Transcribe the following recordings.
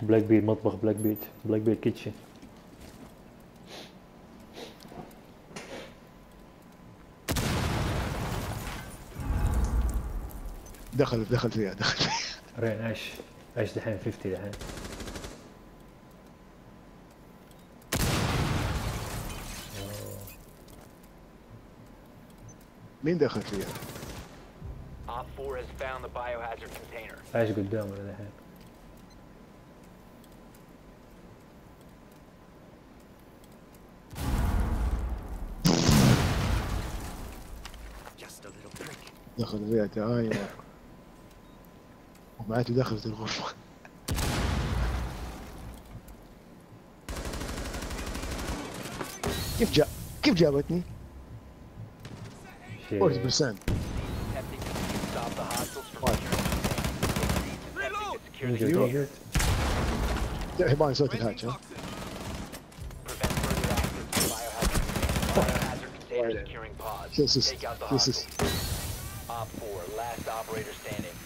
بلاك بيت مطبخ بلاك بيت كيتشن. دخل فيها. رين ايش دحين 50 دحين. مين دخل فيها؟ Op 4 has found the biohazard container. ايش قدامه دحين. دخل فيها تعاين ومعناته دخلت الغرفة. كيف جابتني؟ 40%. Attempting to stop the hostiles from securing. انجرد. يبان صوت الهاتش ها؟ Prevent further access to the biohazard container securing pods. This Take out the is hostiles. Op 4, last operator standing.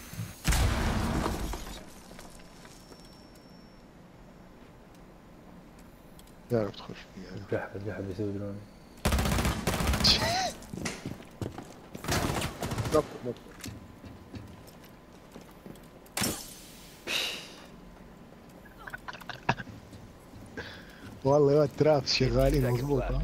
تعرف تخش فيها. القحب يسوي درون. نط. والله يا الترابس شغالين مضبوط ها.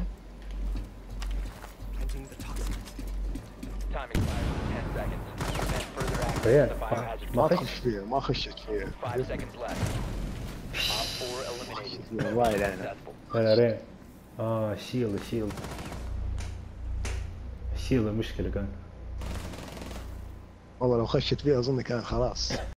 Time expires in 10 seconds. Prevent further access to ريال the biohazard ما ما خش. تخش فيها ما خشت فيها. 5 seconds left. Op 4 eliminated. والله يلعنها. Successful. لا رين. الشيلد المشكلة كان. والله لو خشت فيها اظن كان خلاص.